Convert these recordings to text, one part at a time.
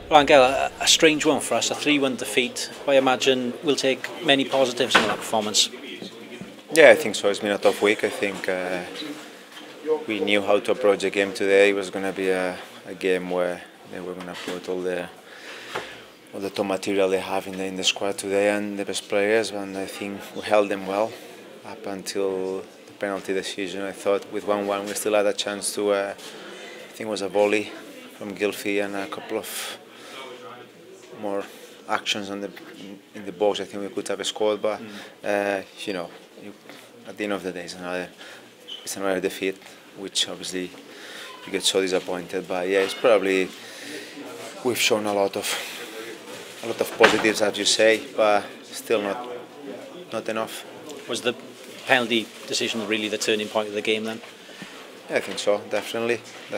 Well, Angel, a strange one for us, a 3-1 defeat. I imagine we'll take many positives from that performance. Yeah, I think so. It's been a tough week. I think we knew how to approach the game today. It was going to be a game where they were going to put all the top material they have in the squad today and the best players, and I think we held them well up until the penalty decision. I thought with 1-1 we still had a chance to, I think it was a volley from Gylfi and a couple of more actions in the box. I think we could have scored, but at the end of the day it's another defeat, which obviously you get so disappointed. But yeah, it's probably we've shown a lot of positives, as you say, but still not enough. Was the penalty decision really the turning point of the game then? Yeah, I think so, definitely.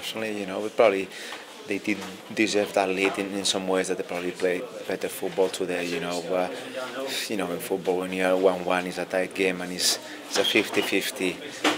They did deserve that lead in some ways, that they probably played better football today, but in football when you're 1-1 it's a tight game and it's a 50-50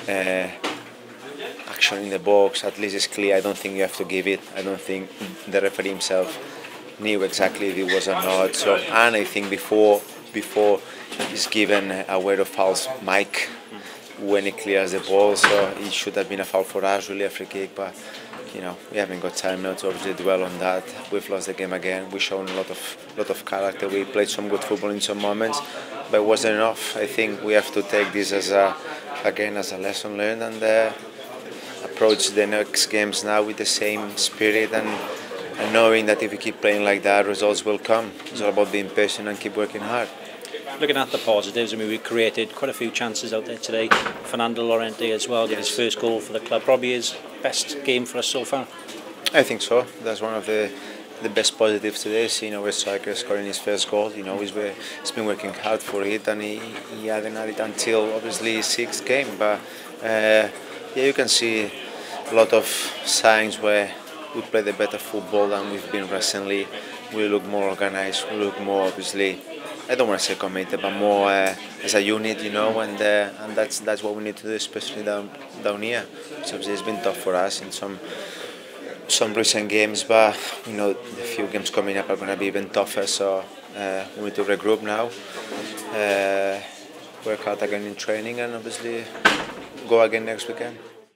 action in the box. At least it's clear. I don't think you have to give it. I don't think the referee himself knew exactly if it was or not. So, and I think before he's given a word of fouls, Mike, when he clears the ball, so it should have been a foul for us, really, a free kick, but we haven't got time now to obviously dwell on that. We've lost the game again. We've shown a lot of character. We played some good football in some moments, but it wasn't enough. I think we have to take this as a lesson learned and approach the next games now with the same spirit and knowing that if we keep playing like that, results will come. It's all about being patient and keep working hard. Looking at the positives, I mean, we created quite a few chances out there today. Fernando Llorente as well, got his first goal for the club. Probably his best game for us so far. I think so. That's one of the best positives today. Seeing our striker scoring his first goal. He's been working hard for it, and he hadn't had it until obviously his sixth game. But yeah, you can see a lot of signs where we play the better football than we've been recently. We look more organised. We look more obviously, I don't want to say committed, but more as a unit, and that's what we need to do, especially down here. So obviously it's been tough for us in some recent games, but the few games coming up are going to be even tougher. So we need to regroup now, work hard again in training, and obviously go again next weekend.